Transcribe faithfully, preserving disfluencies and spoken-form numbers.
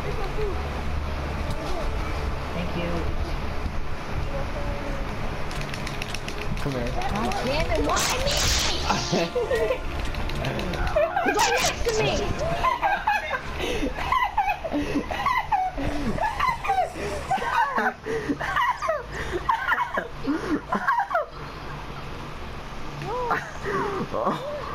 Thank you. Come here. God damn it, why me? He's right next to me! Oh.